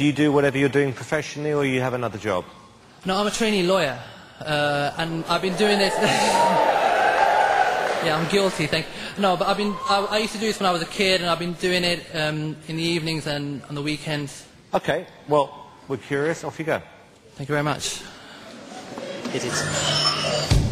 Do you do whatever you're doing professionally, or you have another job? No, I'm a trainee lawyer, and I've been doing this... Yeah, I'm guilty, thank you. No, but I used to do this when I was a kid, and I've been doing it in the evenings and on the weekends. Okay, well, we're curious. Off you go. Thank you very much. Hit it.